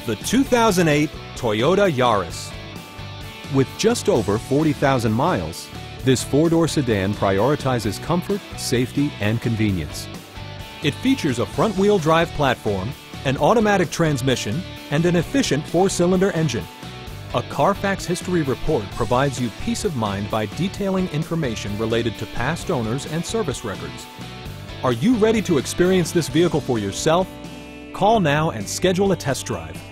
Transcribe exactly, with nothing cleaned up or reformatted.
The two thousand eight Toyota Yaris. With just over forty thousand miles, this four-door sedan prioritizes comfort, safety, and convenience. It features a front-wheel drive platform, an automatic transmission, and an efficient four-cylinder engine. A Carfax history report provides you peace of mind by detailing information related to past owners and service records. Are you ready to experience this vehicle for yourself? Call now and schedule a test drive.